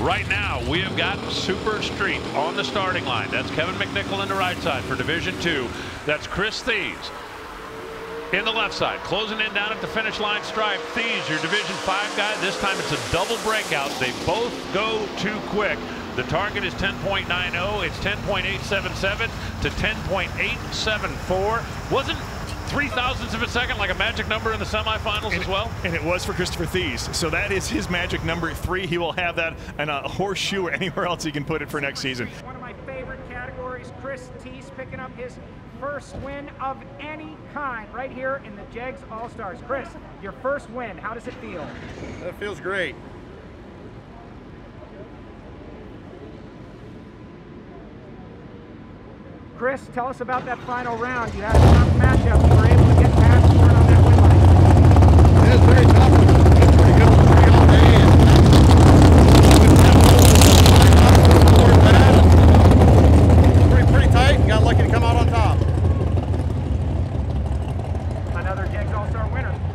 Right now, we have got Super Street on the starting line. That's Kevin McNichol in the right side for Division II. That's Chris Thies in the left side, closing in down at the finish line stripe. Thies, your Division V guy. This time it's a double breakout. They both go too quick. The target is 10.90. It's 10.877 to 10.874. Wasn't 0.03 of a second like a magic number in the semifinals as well? And it was for Christopher Thies. So that is his magic number 3. He will have that in a horseshoe or anywhere else he can put it for next season. One of my favorite categories, Chris Thies picking up his first win of any kind right here in the JEGS All-Stars. Chris, your first win, how does it feel? It feels great. Chris, tell us about that final round. You had a tough matchup. You were able to get past the board on that win line. It was very tough. It was pretty good all day. And pretty tight. Got lucky to come out on top. Another JEGS All-Star winner.